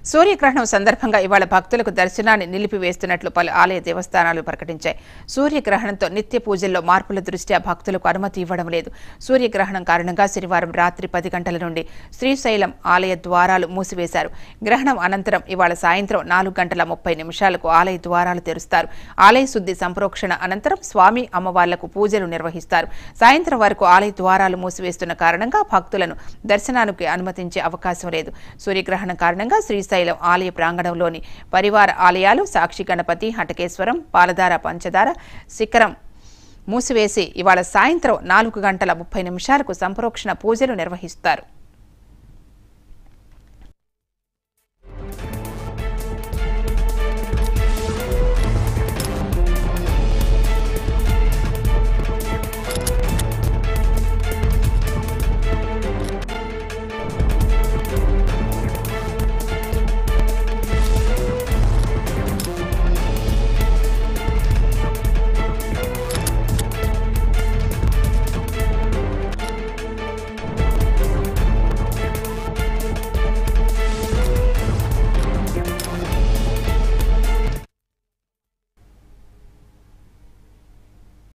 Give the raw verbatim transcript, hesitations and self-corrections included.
సూర్యగ్రహణం సందర్భంగా ఇవాళ భక్తులకు దర్శనాన్ని నిలిపివేస్తున్నట్లు పలు ఆలయ దేవస్థానాలు ప్రకటించాయి. సూర్యగ్రహణంతో నిత్య పూజల్లో మార్పుల దృష్ట్యా భక్తులకు అనుమతి ఇవ్వడం లేదు. సూర్యగ్రహణం కారణంగా శనివారం రాత్రి పది గంటల నుండి శ్రీశైలం ఆలయ ద్వారాలు మూసివేశారు. గ్రహణం అనంతరం ఇవాళ సాయంత్రం నాలుగు గంటల ముప్పై నిమిషాలకు ఆలయ ద్వారాలు తెరుస్తారు. ఆలయ శుద్ధి సంప్రోక్షణ అనంతరం స్వామి అమ్మవార్లకు పూజలు నిర్వహిస్తారు. సాయంత్రం వరకు ఆలయ ద్వారాలు మూసివేస్తున్న కారణంగా భక్తులను దర్శనానికి అనుమతించే అవకాశం లేదు. సూర్యగ్రహణం కారణంగా శ్రీశైలం ఆలయ ప్రాంగణంలోని పరివార ఆలయాలు సాక్షి గణపతి, హటకేశ్వరం, పాలధార, పంచదార, శిఖరం మూసివేసి ఇవాళ సాయంత్రం నాలుగు గంటల ముప్పై నిమిషాలకు సంప్రోక్షణ పూజలు నిర్వహిస్తారు.